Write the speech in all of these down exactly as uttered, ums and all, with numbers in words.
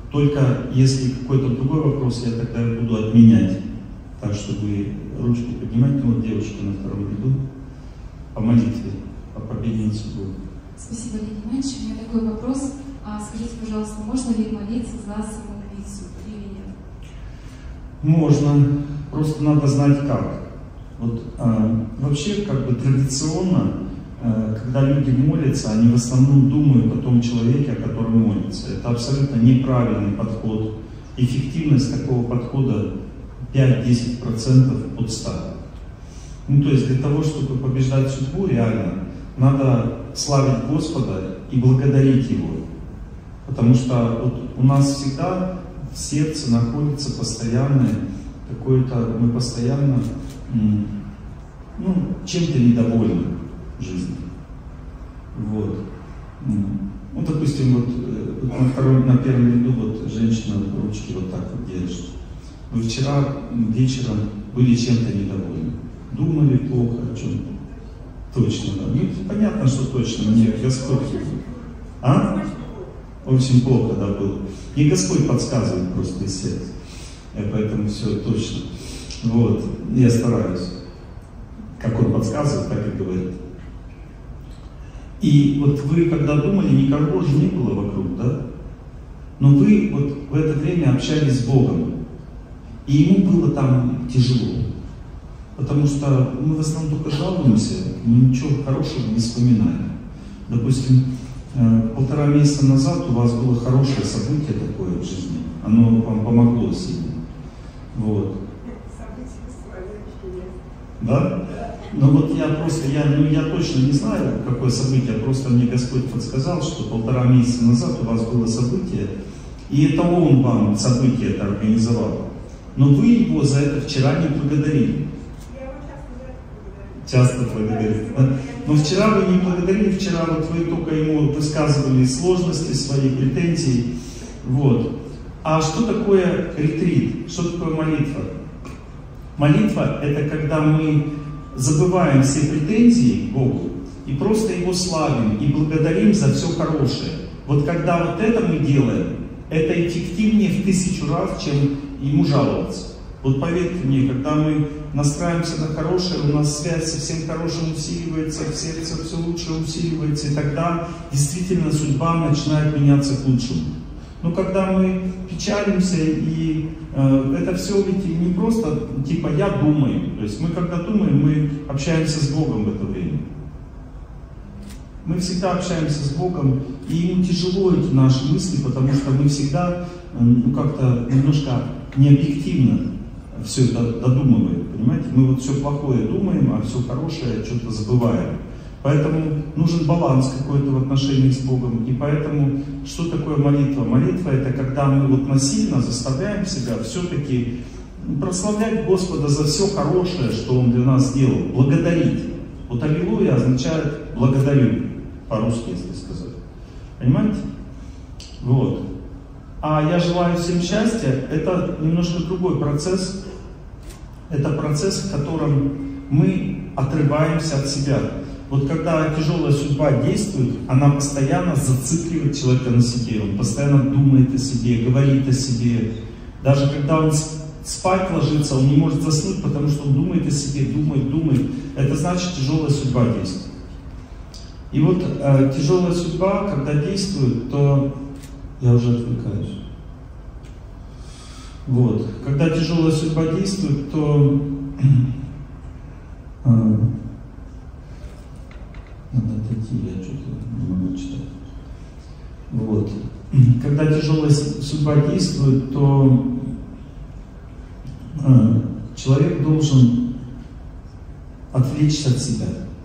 Только если какой-то другой вопрос, я тогда буду отменять. Так что вы ручки поднимайте, ну вот девушки на втором ряду, по молитве, по победной судьбе. Спасибо, Леонид Иванович. У меня такой вопрос. А скажите, пожалуйста, можно ли молиться за самоубийцу или нет? Можно, просто надо знать как. Вот, а, вообще, как бы традиционно, а, когда люди молятся, они в основном думают о том человеке, о котором молятся. Это абсолютно неправильный подход. Эффективность такого подхода пять-десять процентов от ста. Ну, то есть для того, чтобы побеждать судьбу, реально, надо славить Господа и благодарить Его. Потому что вот у нас всегда в сердце находится постоянное какое-то, мы постоянно ну, чем-то недовольны в жизни. Вот. Ну, допустим, вот на, втором, на первом ряду вот женщина ручки вот так вот держит. Вы вчера вечером были чем-то недовольны. Думали плохо о чем-то. Точно, да. Ну, понятно, что точно. Мне Господь... А? Очень плохо, да, было. И Господь подсказывает просто из сердца. И поэтому все точно. Вот. Я стараюсь. Как Он подсказывает, так и говорит. И вот вы, когда думали, никого же не было вокруг, да? Но вы вот в это время общались с Богом. И Ему было там тяжело. Потому что мы в основном только жалуемся, мы ничего хорошего не вспоминаем. Допустим, полтора месяца назад у вас было хорошее событие такое в жизни. Оно вам помогло сильно. Вот. Да? Но вот я просто, я, ну, я точно не знаю, какое событие, просто мне Господь подсказал, что полтора месяца назад у вас было событие, и это Он вам событие это организовал. Но вы Его за это вчера не благодарили. Часто благодарили. Да? Но вчера вы не благодарили, вчера вот вы только Ему высказывали сложности, свои претензии. Вот. А что такое ретрит? Что такое молитва? Молитва — это когда мы забываем все претензии к Богу и просто Его славим и благодарим за все хорошее. Вот когда вот это мы делаем, это эффективнее в тысячу раз, чем Ему жаловаться. Вот поверьте мне, когда мы настраиваемся на хорошее, у нас связь со всем хорошим усиливается, в сердце все лучше усиливается, и тогда действительно судьба начинает меняться к лучшему. Но когда мы печалимся, и э, это все ведь не просто типа я думаю, то есть мы когда думаем, мы общаемся с Богом в это время. Мы всегда общаемся с Богом, и Ему тяжело эти наши мысли, потому что мы всегда э, ну, как-то немножко необъективно все это додумываем, понимаете? Мы вот все плохое думаем, а все хорошее что-то забываем. Поэтому нужен баланс какой-то в отношениях с Богом. И поэтому, что такое молитва? Молитва — это когда мы вот насильно заставляем себя все-таки прославлять Господа за все хорошее, что Он для нас сделал, благодарить. Вот аллилуйя означает благодарю, по-русски, если сказать. Понимаете? Вот. А я желаю всем счастья, это немножко другой процесс. Это процесс, в котором мы отрываемся от себя. Вот когда тяжелая судьба действует, она постоянно зацикливает человека на себе, он постоянно думает о себе, говорит о себе. Даже когда он спать ложится, он не может заснуть, потому что он думает о себе, думает, думает. Это значит, тяжелая судьба действует. И вот э, тяжелая судьба, когда действует, то... Я уже отвлекаюсь. Вот. Когда тяжелая судьба действует, то... э, Надо отойти, я что-то не могу читать. Вот. Когда тяжелая судьба действует, то э, человек должен отвлечься от себя.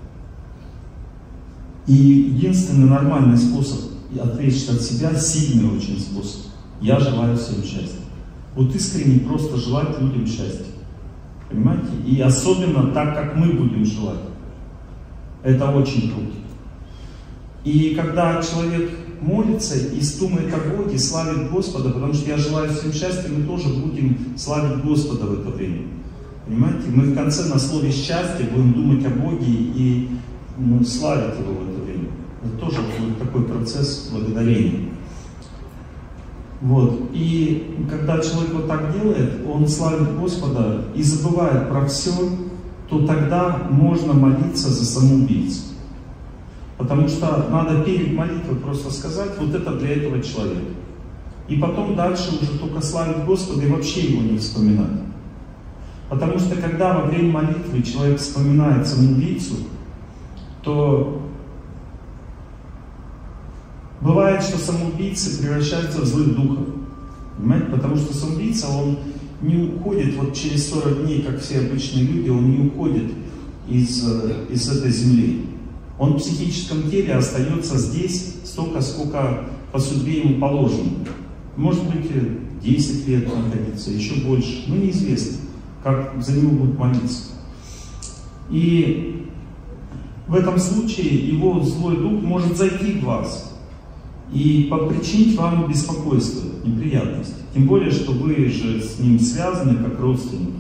И единственный нормальный способ отвлечься от себя, сильный очень способ. Я желаю всем счастья. Вот искренне просто желать людям счастья. Понимаете? И особенно так, как мы будем желать. Это очень круто. И когда человек молится и думает о Боге, славит Господа, потому что я желаю всем счастья, мы тоже будем славить Господа в это время. Понимаете? Мы в конце на слове счастье будем думать о Боге и ну, славить Его в это время. Это тоже будет такой процесс благодарения. Вот. И когда человек вот так делает, он славит Господа и забывает про все, то тогда можно молиться за самоубийцу. Потому что надо перед молитвой просто сказать, вот это для этого человека. И потом дальше уже только славить Господа и вообще его не вспоминать. Потому что когда во время молитвы человек вспоминает самоубийцу, то бывает, что самоубийцы превращаются в злых духов. Понимаете? Потому что самоубийца, он не уходит вот через сорок дней, как все обычные люди, он не уходит из, из этой земли. Он в психическом теле остается здесь столько, сколько по судьбе ему положено. Может быть, десять лет находиться, еще больше. Ну, неизвестно, как за него будут молиться. И в этом случае его злой дух может зайти в вас и попричинить вам беспокойство, неприятности. Тем более, что вы же с ним связаны как родственники.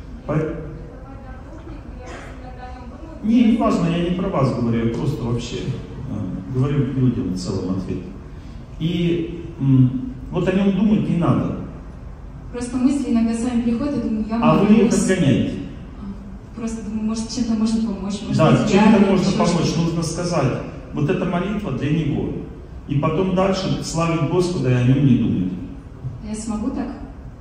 Не, не важно, я не про вас говорю, я просто вообще э, говорю людям в целом ответ. И м, вот о нем думать не надо. Просто мысли иногда сами приходят, и думаю, я А могу... вы их отгоняете. Просто думаю, может, чем-то можно помочь. Может, да, чем-то можно помочь, что-то. нужно сказать. Вот эта молитва для него. И потом дальше славить Господа и о нем не думать. Я смогу так?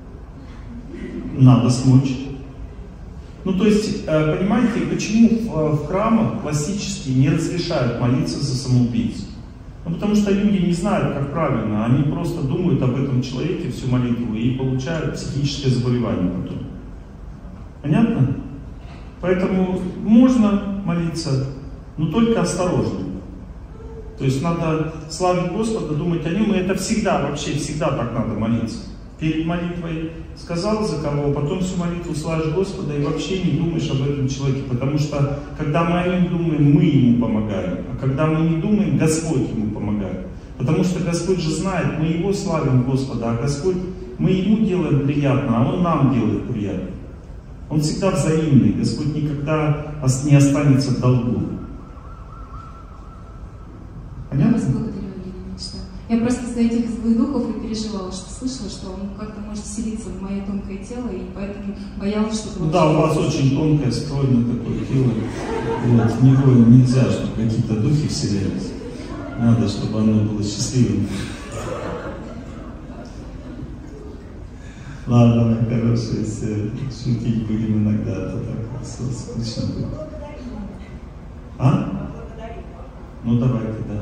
Надо смочь. Ну, то есть, понимаете, почему в храмах классические не разрешают молиться за самоубийцу? Ну, потому что люди не знают, как правильно. Они просто думают об этом человеке всю молитву и получают психическое заболевание потом. Понятно? Поэтому можно молиться, но только осторожно. То есть надо славить Господа, думать о нем, и это всегда, вообще всегда так надо молиться. Перед молитвой сказал за кого, потом всю молитву славишь Господа и вообще не думаешь об этом человеке. Потому что, когда мы о нем думаем, мы ему помогаем. А когда мы не думаем, Господь ему помогает. Потому что Господь же знает, мы его славим Господа, а Господь, мы ему делаем приятно, а он нам делает приятно. Он всегда взаимный, Господь никогда не останется в долгу. Понятно? Я вас благодарю, Евгений Ильич. Я просто из-за этих злых духов и переживала, что слышала, что он как-то может вселиться в мое тонкое тело, и поэтому боялась, что... Ну, да, у вас очень тонкое, стройное такое тело. Вот, в него нельзя, чтобы какие-то духи вселялись. Надо, чтобы оно было счастливым. Ладно, мои хорошие, если шутить будем иногда, то так скучно будет. А? Ну давайте, да.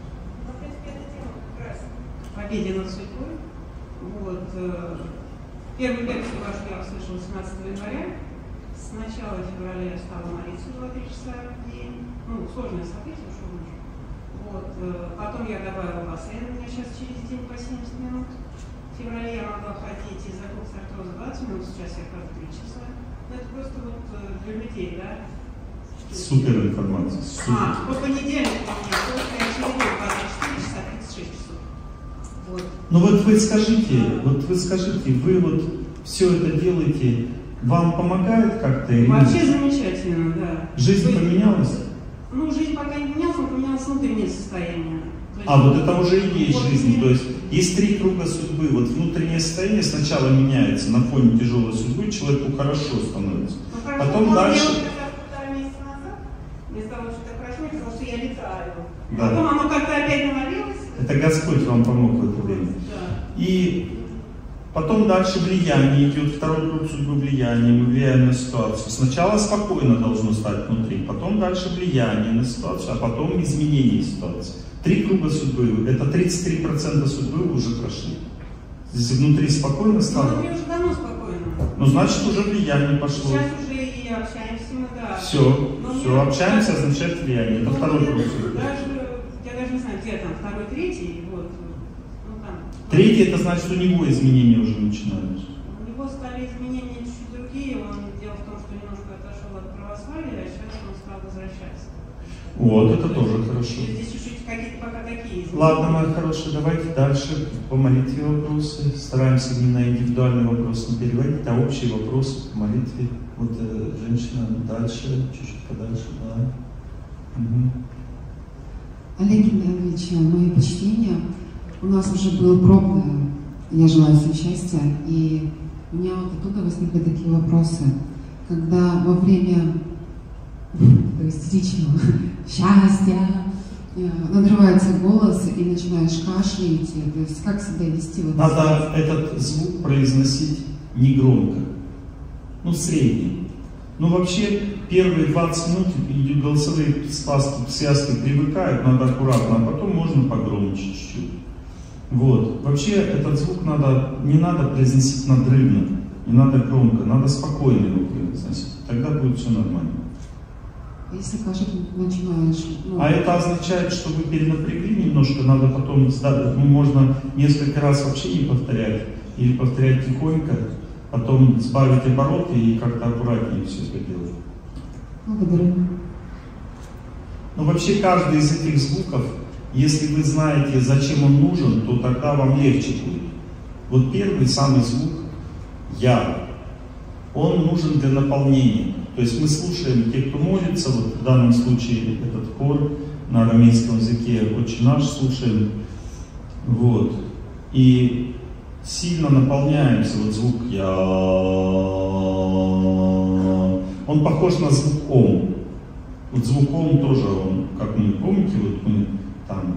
Победе над судьбой. Вот. Первую лекцию вашу я услышала семнадцатого января. С начала февраля я стала молиться два-три часа в день. Ну, сложное событие, что нужно. Вот. Потом я добавила бассейн, у меня сейчас через день по семьдесят минут. В феврале я могла ходить из-за артроза двадцать минут, сейчас я хожу три часа. Но это просто вот для людей, да? Супер информация. Супер. А, по понедельнику у меня только очередной двадцать четыре часа тридцать шесть часов. Вот. Ну вот вы скажите, вот вы скажите, вы вот все это делаете, вам помогает как-то или вообще нет? Замечательно, да. Жизнь есть, поменялась? Ну, жизнь пока не поменялась, но поменялось внутреннее состояние. Есть, а, вот это уже и есть вот жизнь. То есть есть три круга судьбы. Вот внутреннее состояние сначала меняется на фоне тяжелой судьбы, человеку хорошо становится. Ну, хорошо, потом дальше... Вместо того, что так хорошо, я сказала, что я летаю. Да. Потом оно как-то опять навалилось. Это Господь вам помог в это время. Да. И потом дальше влияние идет, второй круг судьбы влияния, мы влияем на ситуацию. Сначала спокойно должно стать внутри, потом дальше влияние на ситуацию, а потом изменение ситуации. Три круга судьбы, это тридцать три процента судьбы вы уже прошли. Здесь внутри спокойно стало. Ну, внутри уже давно спокойно. Ну, значит, уже влияние пошло. Сейчас уже и общаемся мы, да. Все, но все, общаемся, даже, означает влияние. Это ну, второй я, круг судьбы. Даже, я даже не знаю, где там второй, третий, вот. Ну, там. Третий, это значит, у него изменения уже начинаются. У него стали изменения чуть-чуть другие. Он, дело в том, что немножко отошел от православия, а сейчас он стал возвращаться. Вот, это тоже хорошо. Здесь чуть-чуть какие-то пока такие изменения. Ладно, мои хорошие, давайте дальше по молитве вопросы. Стараемся не на индивидуальный вопрос не переводить, а общие вопросы по молитве. Вот э, женщина дальше, чуть-чуть подальше, да. Угу. Олег Геннадьевич, мои почтения. У нас уже было пробное я желаю всем счастья, и у меня вот оттуда возникли такие вопросы, когда во время истеричного счастья надрывается голос и начинаешь кашлять, то есть как себя вести? Вот надо этот звук произносить не громко, ну средний. Ну вообще первые двадцать минут голосовые связки, связки привыкают, надо аккуратно, а потом можно погромче чуть-чуть. Вот. Вообще этот звук надо, не надо произносить надрывно, не надо громко, надо спокойно его произносить, тогда будет все нормально. Если кашлять начинаешь... Ну... А это означает, что вы перенапрягли немножко, надо потом, ну, можно несколько раз вообще не повторять, или повторять тихонько, потом сбавить обороты и как-то аккуратнее все это делать. Благодарю. Ну вообще каждый из этих звуков, если вы знаете, зачем он нужен, то тогда вам легче будет. Вот первый, самый звук «я», он нужен для наполнения. То есть мы слушаем, те, кто молится, вот в данном случае этот хор на арамейском языке «Отче наш» слушаем, вот, и сильно наполняемся, вот звук «я», он похож на звук «ом». Вот звук «ом» тоже, он, как мы помните, вот мы там,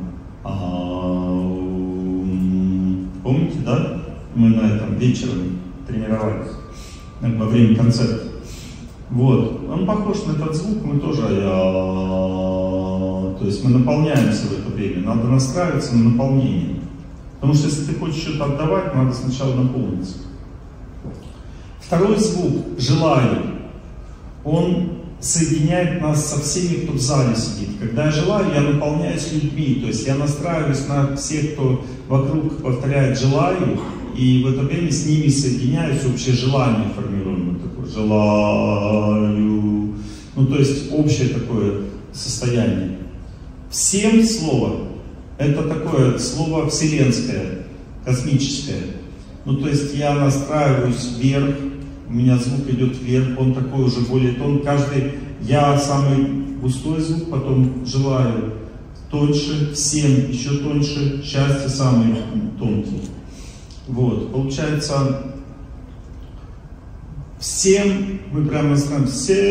помните, да? Мы на этом вечером тренировались во время концерта. Вот, он похож на этот звук, мы тоже, я... то есть мы наполняемся в это время, надо настраиваться на наполнение. Потому что если ты хочешь что-то отдавать, надо сначала наполниться. Второй звук, желаю, он соединяет нас со всеми, кто в зале сидит. Когда я желаю, я наполняюсь людьми, то есть я настраиваюсь на всех, кто вокруг повторяет «желаю», и в это время с ними соединяюсь, общее желание формируем, такое «желаю», ну то есть общее такое состояние. Всем слово, это такое слово вселенское, космическое, ну то есть я настраиваюсь вверх, у меня звук идет вверх, он такой уже более тонкий, каждый, я самый густой звук, потом желаю тоньше, всем еще тоньше, счастье самый тонкий. Вот, получается, всем, мы прямо настраиваем,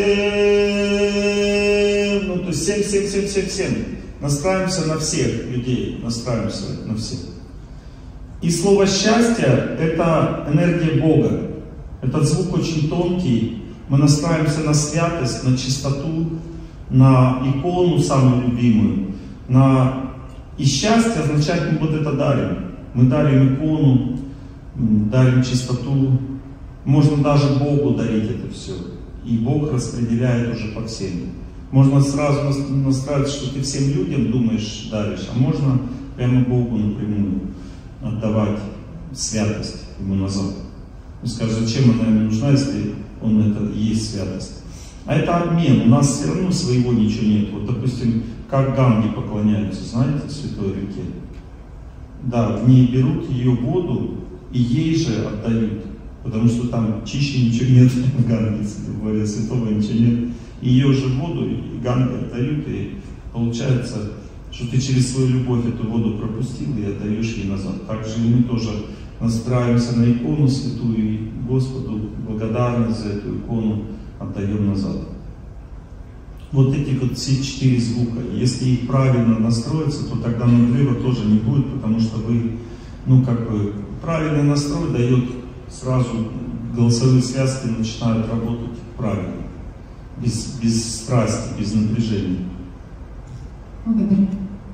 всем, ну то есть всем, всем, всем, всем, всем, настраиваемся на всех людей, настраиваемся на всех. И слово счастье, это энергия Бога, этот звук очень тонкий, мы настраиваемся на святость, на чистоту, на икону самую любимую, на... и счастье означает, мы вот это дарим, мы дарим икону, дарим чистоту, можно даже Богу дарить это все, и Бог распределяет уже по всем. Можно сразу настраивать, что ты всем людям думаешь, даришь, а можно прямо Богу напрямую отдавать святость ему назад. Он скажет, зачем она ему нужна, если он это есть святость. А это обмен, у нас все равно своего ничего нет. Вот допустим, как Ганге поклоняются, знаете, святой реке. Да, в ней берут ее воду и ей же отдают, потому что там чище ничего нет в Ганге, более святого ничего нет. Ее же воду и Ганге отдают, и получается, что ты через свою любовь эту воду пропустил и отдаешь ей назад. Также и мы тоже настраиваемся на икону святую и Господу благодарность за эту икону отдаем назад. Вот эти вот все четыре звука, если их правильно настроиться, то тогда надрыва тоже не будет, потому что вы, ну как бы, правильный настрой дает сразу, голосовые связки начинают работать правильно, без, без страсти, без напряжения. Благодарю.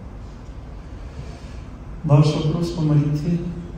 Ваш вопрос по молитве?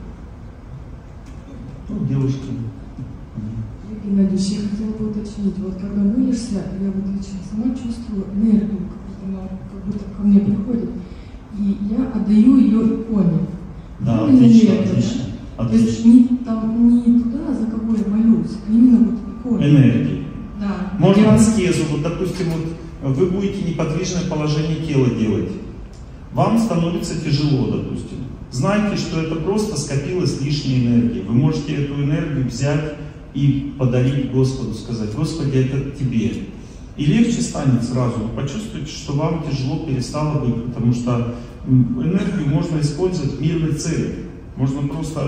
Ну, девушка. Геннадьевич, я хотела бы уточнить, вот когда молишься, я вот лично сама чувствую энергию, как будто она как будто ко мне приходит, и я отдаю ее иконе. Да, ну, отлично, это, отлично, да? отлично. То есть не, там, не туда, за кого я молюсь, а именно вот иконе. Энергии. Да. Можно я... аскезу, вот допустим, вот вы будете неподвижное положение тела делать. Вам становится тяжело, допустим. Знайте, что это просто скопилась лишняя энергия. Вы можете эту энергию взять и подарить Господу, сказать, Господи, это Тебе. И легче станет сразу. Вы почувствуете, что вам тяжело перестало быть, потому что энергию можно использовать в мирной цели. Можно просто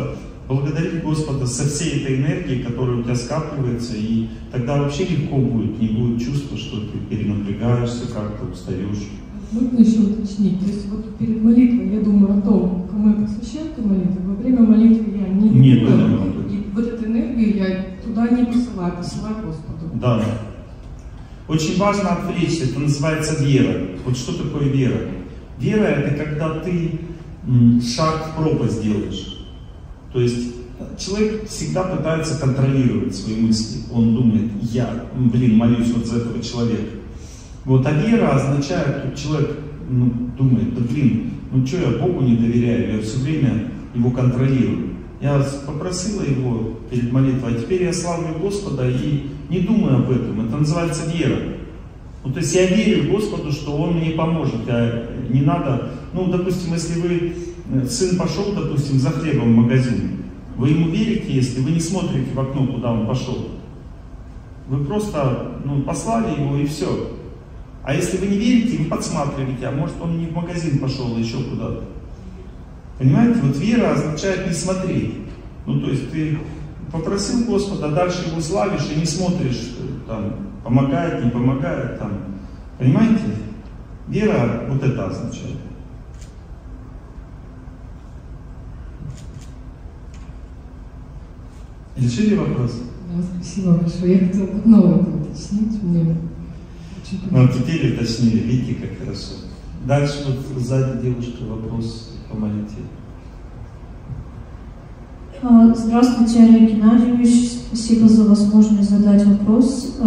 благодарить Господа со всей этой энергией, которая у тебя скапливается, и тогда вообще легко будет, не будет чувства, что ты перенапрягаешься, как-то устаешь. Можно еще уточнить, то есть вот перед молитвой я думаю о том, кому я посвящаю эту молитву, во время молитвы я не Нет, думаю, и вот эту энергию я туда не посылаю, посылаю Господу. Да. Очень важно отвлечься, это называется вера. Вот что такое вера? Вера — это когда ты шаг в пропасть делаешь. То есть человек всегда пытается контролировать свои мысли. Он думает, я, блин, молюсь вот за этого человека. Вот, а вера означает, что человек ну, думает, да блин, ну что я Богу не доверяю, я все время его контролирую. Я попросила его перед молитвой, а теперь я славлю Господа и не думаю об этом. Это называется вера. Ну, то есть я верю Господу, что Он мне поможет. Я, не надо, ну, допустим, если вы, сын пошел, допустим, за хлебом в магазин, вы ему верите, если вы не смотрите в окно, куда он пошел. Вы просто ну, послали его и все. А если вы не верите, вы подсматриваете, а может он не в магазин пошел, а еще куда-то. Понимаете, вот вера означает не смотреть. Ну, то есть ты попросил Господа, дальше его славишь и не смотришь, там, помогает, не помогает, там. Понимаете? Вера вот это означает. Решили вопрос? Да, спасибо большое. Я хотела новое уточнить. Мне ну, а теперь уточнили, видите, как хорошо. Дальше вот сзади девушка вопрос по молитве. Здравствуйте, Олег Геннадьевич. Спасибо за возможность задать вопрос.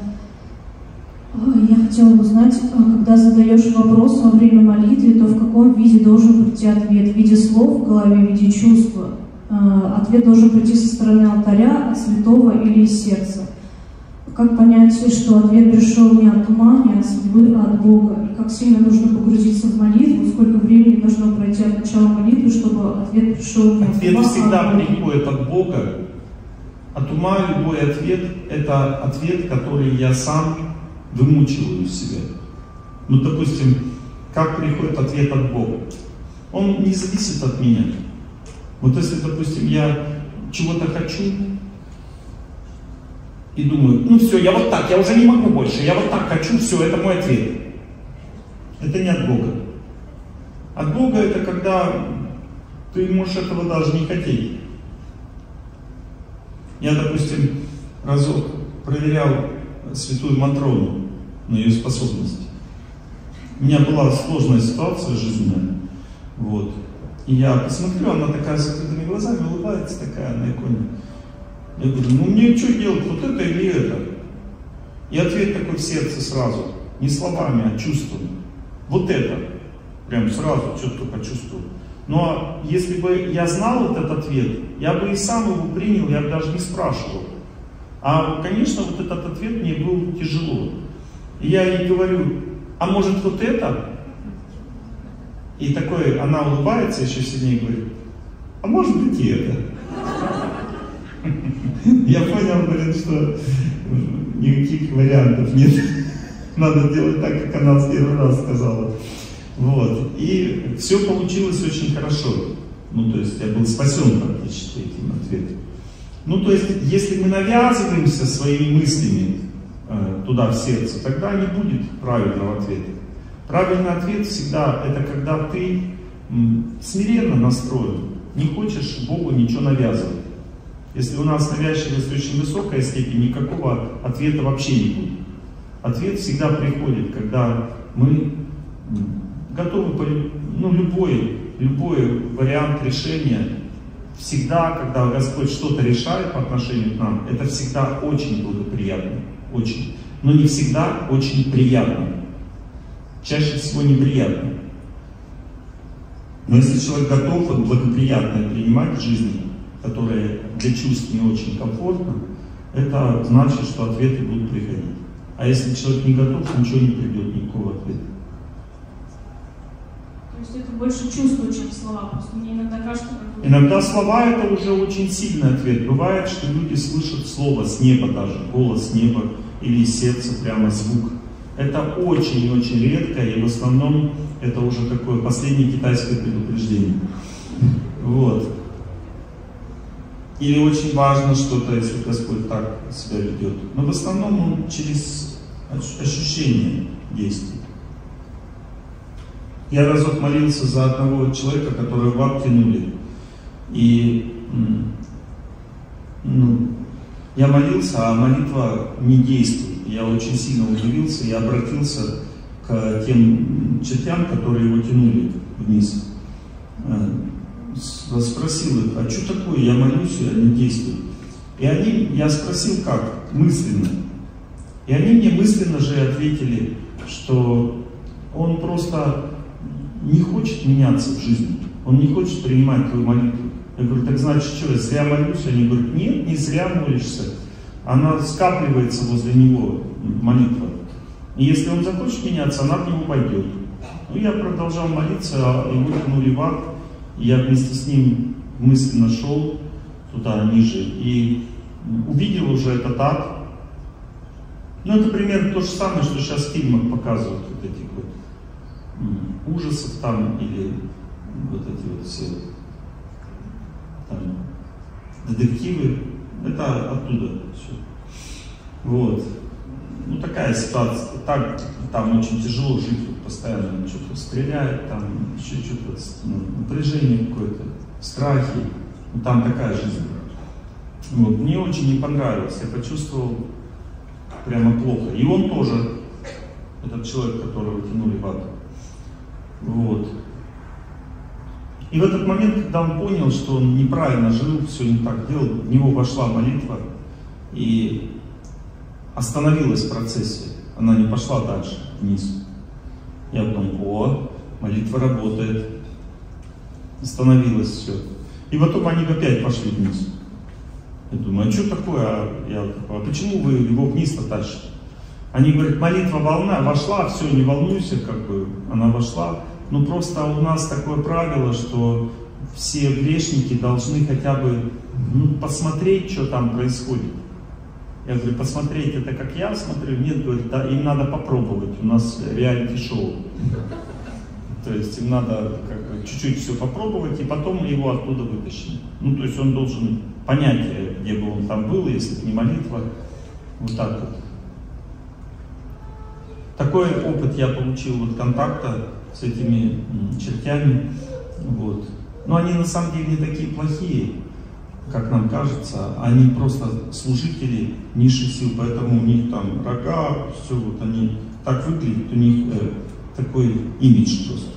Я хотела узнать, когда задаешь вопрос во время молитвы, то в каком виде должен прийти ответ? В виде слов в голове, в виде чувства? Ответ должен прийти со стороны алтаря, от святого или из сердца? Как понять, что ответ пришел не от ума, не от судьбы, а от Бога? И как сильно нужно погрузиться в молитву? Сколько времени должно пройти от начала молитвы, чтобы ответ пришел не от ума, ответ всегда а от Бога? приходит от Бога. От ума любой ответ – это ответ, который я сам вымучиваю в себе. Ну, допустим, как приходит ответ от Бога? Он не зависит от меня. Вот если, допустим, я чего-то хочу и думаю, ну все, я вот так, я уже не могу больше, я вот так хочу, все, это мой ответ. Это не от Бога. От Бога это когда ты можешь этого даже не хотеть. Я, допустим, разок проверял святую Матрону на ее способности. У меня была сложная ситуация жизненная. Вот. И я посмотрю, она такая с закрытыми глазами, улыбается такая на иконе. Я говорю, ну мне что делать, вот это или это? И ответ такой в сердце сразу. Не словами, а чувством. Вот это. Прям сразу четко почувствовал. Но если бы я знал этот ответ, я бы и сам его принял, я бы даже не спрашивал. А, конечно, вот этот ответ мне был тяжело. И я ей говорю, а может вот это? И такой, она улыбается еще сильнее, говорит, а может быть и это? Я понял, говорит, что никаких вариантов нет. Надо делать так, как она в первый раз сказала. Вот. И все получилось очень хорошо. Ну, то есть я был спасен практически этим ответом. Ну, то есть, если мы навязываемся своими мыслями э, туда, в сердце, тогда не будет правильного ответа. Правильный ответ всегда это когда ты м, смиренно настроен, не хочешь Богу ничего навязывать. Если у нас навязчивость очень высокая степень, никакого ответа вообще не будет. Ответ всегда приходит, когда мы готовы, ну, любой, любой вариант решения, всегда, когда Господь что-то решает по отношению к нам, это всегда очень благоприятно, очень, но не всегда очень приятно, чаще всего неприятно. Но если человек готов благоприятное принимать в жизни, которое для чувств не очень комфортно, это значит, что ответы будут приходить. А если человек не готов, ничего не придет, никакого ответа. То есть это больше чувство, чем слова, просто мне иногда кажется, как... Иногда слова это уже очень сильный ответ. Бывает, что люди слышат слово с неба даже, голос с неба или из сердца прямо звук. Это очень-очень редко, и в основном это уже такое последнее китайское предупреждение. Вот. или очень важно что-то, если Господь так себя ведет. Но в основном он через ощущение действий. Я разок молился за одного человека, которого в ад тянули. И ну, я молился, а молитва не действует. Я очень сильно удивился и обратился к тем чертям, которые его тянули вниз. Спросил их, а что такое, я молюсь, и они действуют. И они, я спросил, как? Мысленно. И они мне мысленно же ответили, что он просто не хочет меняться в жизни, он не хочет принимать твою молитву. Я говорю, так значит, что, я зря молюсь? Они говорят, нет, не зря молишься. Она скапливается возле него, молитва. И если он захочет меняться, она в него пойдет. Ну, я продолжал молиться, а его тянули в ад. И я вместе с ним мысленно шел туда, ниже, и увидел уже этот ад. Ну, это примерно то же самое, что сейчас в фильмах показывают, вот этих вот ужасов там, или вот эти вот все там, детективы. Это оттуда все. Вот. Ну, такая ситуация. Так, там очень тяжело жить, вот, постоянно что-то стреляет, там еще что-то, ну, напряжение какое-то, страхи. Ну, там такая жизнь. Вот. Мне очень не понравилось. Я почувствовал прямо плохо. И он тоже, этот человек, которого тянули в ад. Вот. И в этот момент, когда он понял, что он неправильно жил, все не так делал, в него вошла молитва и остановилась в процессе. Она не пошла дальше, вниз. Я потом, о, молитва работает. Остановилось все. И потом они опять пошли вниз. Я думаю, а что такое? А, я, а почему вы его вниз-то тащите? Они говорят, молитва волна, вошла, все, не волнуйся, как бы, она вошла. Ну просто у нас такое правило, что все грешники должны хотя бы ну, посмотреть, что там происходит. Я говорю, посмотреть это как я смотрю? Нет, говорит, да, им надо попробовать, у нас реалити-шоу. То есть им надо чуть-чуть все попробовать, и потом мы его оттуда вытащим. Ну, то есть он должен понять, где бы он там был, если это не молитва. Вот так вот. Такой опыт я получил вот контакта с этими чертями. Вот. Но они на самом деле не такие плохие, как нам кажется. Они просто служители низших сил, поэтому у них там рога, все, вот они так выглядят, у них э, такой имидж просто.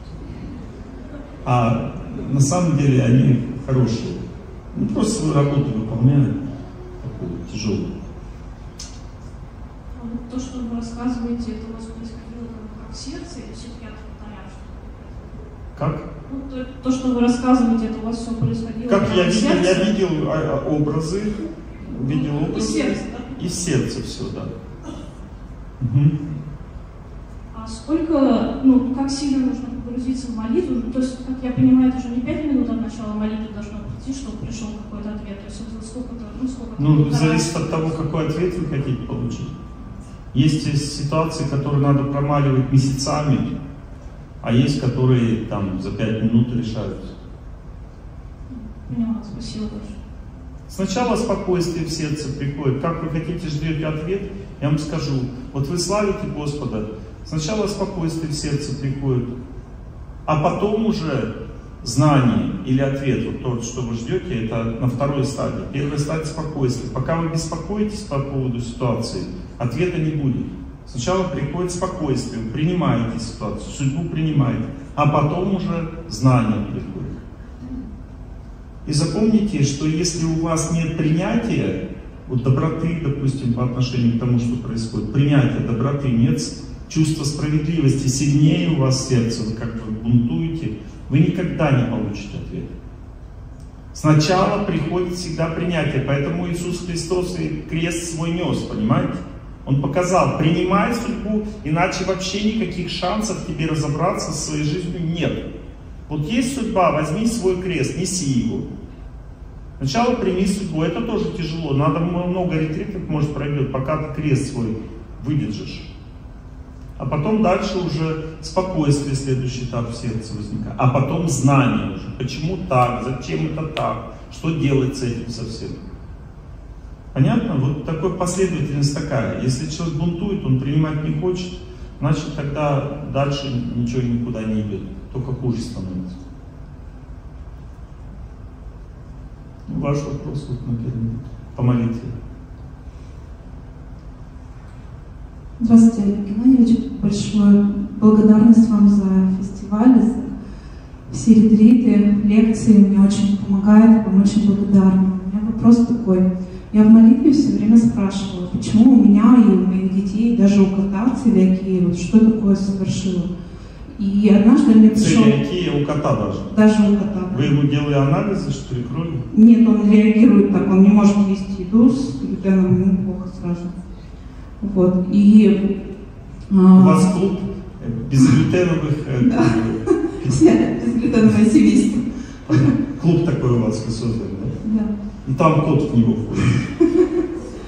А на самом деле они хорошие. Ну, просто свою работу выполняют, такую тяжелую. А вот то, что вы рассказываете, это у вас происходило как в сердце или все-таки от алтаря? Как? Ну, то, то, что вы рассказываете, это у вас все происходило как я в видел, сердце? я видел а, образы, видел образы. Из сердца, да? Из сердца все, да. Угу. А сколько, ну, как сильно нужно погрузиться в молитву? То есть, как я понимаю, это же не пять минут от начала молитвы должно прийти, чтобы пришел какой-то ответ. То есть, это сколько-то, ну, сколько-то... Ну, зависит от того, какой ответ вы хотите получить. Есть ситуации, которые надо промаливать месяцами, а есть, которые там за пять минут решаются. Поняла, спасибо большое. Сначала спокойствие в сердце приходит. Как вы хотите, ждете ответ, я вам скажу. Вот вы славите Господа, сначала спокойствие в сердце приходит, а потом уже знание или ответ, вот то, что вы ждете, это на второй стадии. Первая стадия спокойствия. Пока вы беспокоитесь по поводу ситуации, ответа не будет. Сначала приходит спокойствие, вы принимаете ситуацию, судьбу принимаете, а потом уже знание приходит. И запомните, что если у вас нет принятия, вот доброты, допустим, по отношению к тому, что происходит, принятия доброты нет, чувство справедливости сильнее у вас в сердце, вы как бы бунтуете, вы никогда не получите ответ. Сначала приходит всегда принятие, поэтому Иисус Христос и крест свой нес, понимаете? Он показал, принимай судьбу, иначе вообще никаких шансов тебе разобраться со своей жизнью нет. Вот есть судьба, возьми свой крест, неси его. Сначала прими судьбу, это тоже тяжело, надо много ретритов, может, пройдет, пока ты крест свой выдержишь. А потом дальше уже спокойствие, следующий этап в сердце возникает. А потом знание уже, почему так, зачем это так, Что делать с этим совсем? Понятно? Вот такая последовательность такая. Если человек бунтует, он принимать не хочет, значит тогда дальше ничего никуда не идет, только хуже становится. Ваш вопрос, вот, например, по молитве. Здравствуйте, Олег Геннадьевич. Большое благодарность вам за фестиваль, за все ретриты, лекции. Мне очень помогает, вам очень благодарна. У меня вопрос такой. Я в молитве все время спрашивала, почему у меня и у моих детей, даже у кота целиакия, вот что такое совершила. И однажды мне пришел... Целиакия у кота даже? Даже у кота. Вы ему делали анализы, что ли, крови? Нет, он реагирует так, он не может есть еду с глютеном, ему плохо сразу. Вот, и... У вас клуб безглютеновых... Да, безглютеновое семейство. Клуб такой у вас создан, да? Да. И там кот в него входит.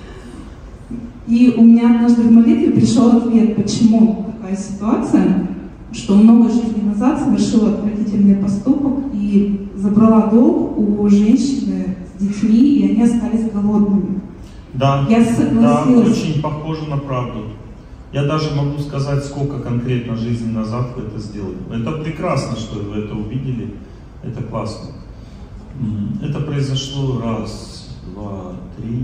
И у меня однажды в молитве пришел ответ, почему такая ситуация, что много жизней назад совершила отвратительный поступок и забрала долг у женщины с детьми, и они остались голодными. Да, я согласилась. Да, очень похоже на правду. Я даже могу сказать, сколько конкретно жизней назад вы это сделали. Это прекрасно, что вы это увидели. Это классно. Это произошло раз, два, три.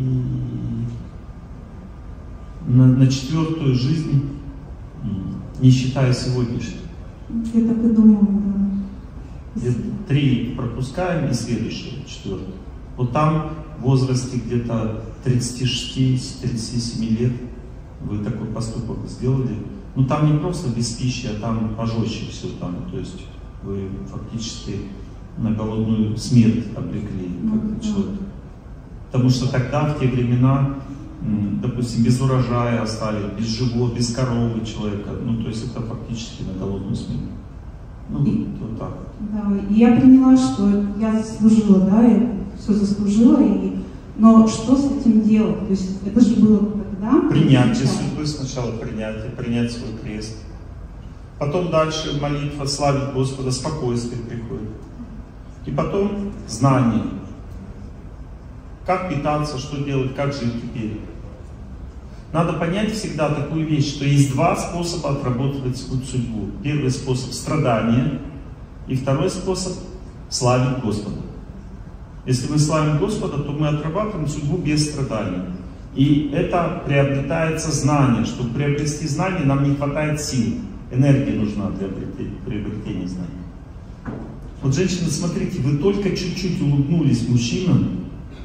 На, на четвертую жизнь, не считая сегодняшней. Я так и думала, да. Три пропускаем и следующее, четвертое. Вот там в возрасте где-то тридцати шести — тридцати семи лет вы такой поступок сделали. Ну там не просто без пищи, а там пожестче все там. То есть вы фактически на голодную смерть обрекли как человека. Потому что тогда, в те времена, допустим, без урожая оставили, без живого, без коровы человека. Ну, то есть это фактически на голодную смерть. Ну, и, вот так. Да, и я поняла, что я заслужила, да, я все заслужила, и... но что с этим делать? То есть это же было тогда. Принятие судьбы, сначала принятие, принять свой крест. Потом дальше молитва, славить Господа, спокойствие приходит. И потом знание. Как питаться, что делать, как жить теперь. Надо понять всегда такую вещь, что есть два способа отрабатывать судьбу. Первый способ — страдания, и второй способ — славить Господа. Если мы славим Господа, то мы отрабатываем судьбу без страданий. И это приобретается знание. Чтобы приобрести знание, нам не хватает сил. Энергия нужна для приобретения знаний. Вот, женщины, смотрите, вы только чуть-чуть улыбнулись мужчинам,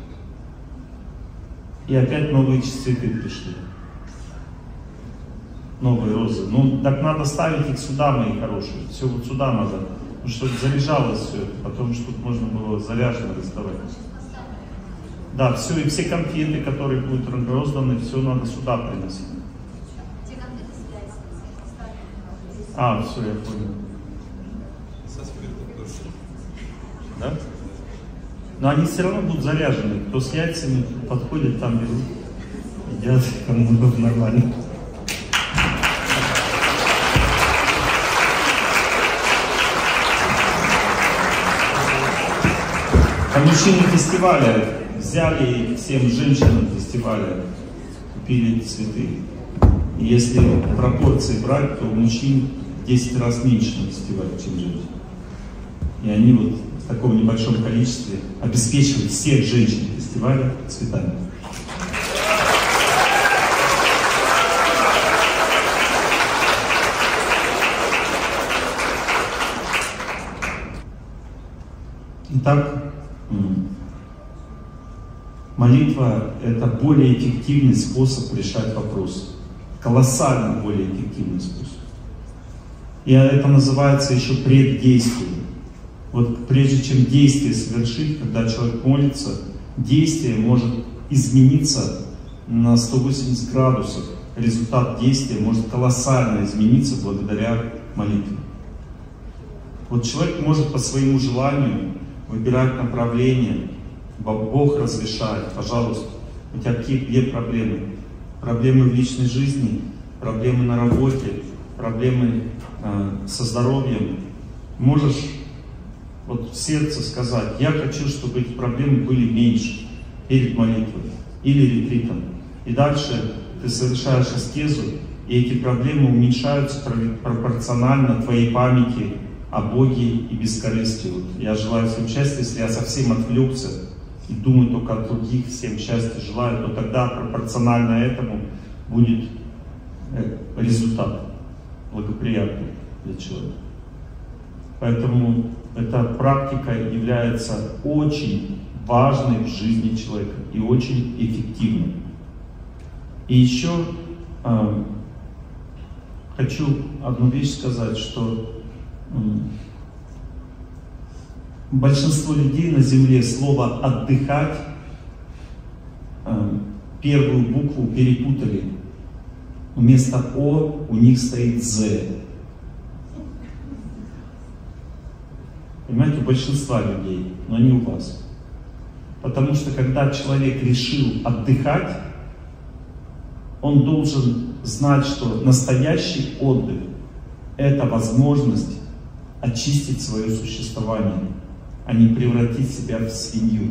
и опять новые цветы пришли. Новые розы. Ну, так надо ставить их сюда, мои хорошие. Все вот сюда надо. Ну, чтобы заряжалось все это. Потом, чтобы можно было заряженно раздавать. Да, все, и все конфеты, которые будут розданы, все надо сюда приносить. А, все, я понял. Да? Но они все равно будут заряжены. Кто с яйцами подходит, там берут, едят, кому нормально. А мужчины фестиваля взяли всем женщинам фестиваля, купили цветы. И если пропорции брать, то у мужчин в десять раз меньше на фестивале, чем женщин. И они вот в таком небольшом количестве обеспечивают всех женщин фестиваля цветами. Итак, молитва — это более эффективный способ решать вопросы. Колоссально более эффективный способ. И это называется еще преддействие. Вот прежде чем действие совершить, когда человек молится, действие может измениться на сто восемьдесят градусов. Результат действия может колоссально измениться благодаря молитве. Вот человек может по своему желанию выбирать направление. Бог разрешает, пожалуйста. У тебя какие две проблемы? Проблемы в личной жизни, проблемы на работе, проблемы э, со здоровьем. Можешь вот в сердце сказать: я хочу, чтобы эти проблемы были меньше перед молитвой или ретритом. И дальше ты совершаешь аскезу, и эти проблемы уменьшаются пропорционально твоей памяти о Боге и бескорыстии. Вот я желаю всем счастья. Если я совсем отвлекся и думаю только о других, всем счастья желаю, то тогда пропорционально этому будет результат благоприятный для человека. Поэтому эта практика является очень важной в жизни человека и очень эффективной. И еще э, хочу одну вещь сказать, что э, большинство людей на земле слово «отдыхать» э, первую букву перепутали. Вместо «о» у них стоит «з». Понимаете, у большинства людей, но не у вас. Потому что когда человек решил отдыхать, он должен знать, что настоящий отдых – это возможность очистить свое существование, а не превратить себя в свинью.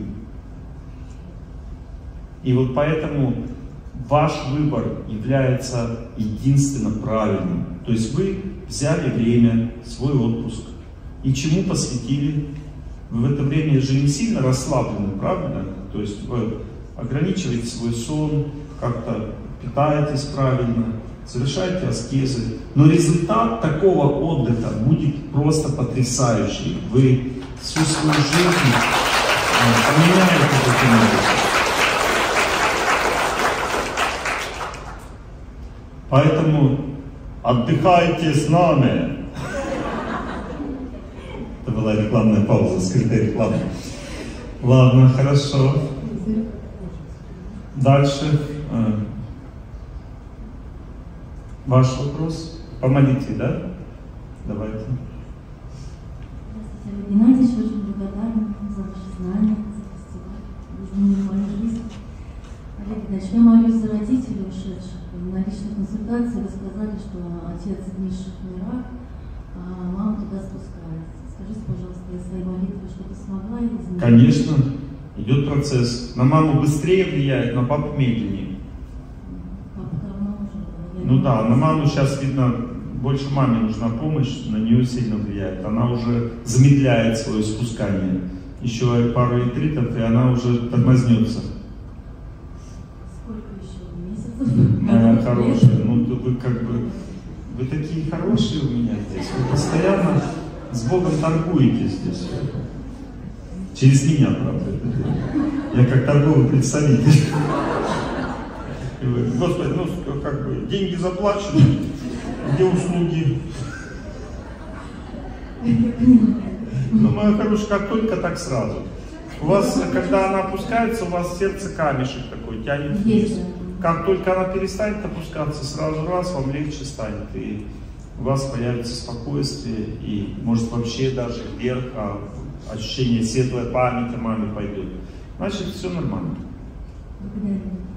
И вот поэтому ваш выбор является единственно правильным. То есть вы взяли время, свой отпуск, и чему посвятили? Вы в это время же не сильно расслаблены, правильно? То есть вы ограничиваете свой сон, как-то питаетесь правильно, совершаете аскезы. Но результат такого отдыха будет просто потрясающий. Вы всю свою жизнь поменяете таким образом. Поэтому отдыхайте с нами. Это была рекламная пауза, скрытая реклама. Ладно, хорошо. Дальше. Ваш вопрос? По молитве, да? Давайте. Здравствуйте, Олег Геннадьевич, очень благодарен за ваши знания, за фестиваль, изменили мою жизнь. Олег Геннадьевич, я молюсь за родителей ушедших. На личной консультации вы сказали, что отец в низших мирах, а мама туда спускается. Скажите, пожалуйста, я своей молитвой что-то смогла изменить? Конечно, идет процесс. На маму быстрее влияет, на папу медленнее. Папа давно уже. Ну да, на маму сейчас видно, больше маме нужна помощь, на нее сильно влияет. Она уже замедляет свое спускание. Еще пару ретритов, и она уже тормознется. Сколько еще месяцев? Моя хорошая, ну вы как бы, вы такие хорошие у меня здесь, вы постоянно с Богом торгуете здесь. Через меня, правда. Я как торговый представитель. И вы, Господи, ну как бы, деньги заплачены, где услуги? Ну, моя хорошая, как только, так сразу. У вас, когда она опускается, у вас в сердце камешек такой тянет вниз. Как только она перестанет опускаться, сразу раз, вам легче станет. И у вас появится спокойствие, и может вообще даже вверх, а ощущение светлой памяти маме пойдет. Значит, все нормально. Благодарю.